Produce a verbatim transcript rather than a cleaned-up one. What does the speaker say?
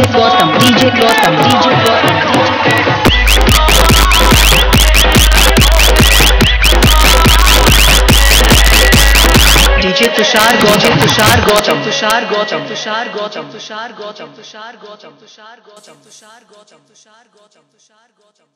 Gautam, D J Gautam, D J Gautam, D J Tushar Gautam, Tushar Gautam, Tushar Gautam, Tushar Gautam, Tushar Gautam, Tushar Gautam, Tushar Gautam, Tushar Gautam, Tushar Gautam, Tushar Gautam, Tushar Gautam.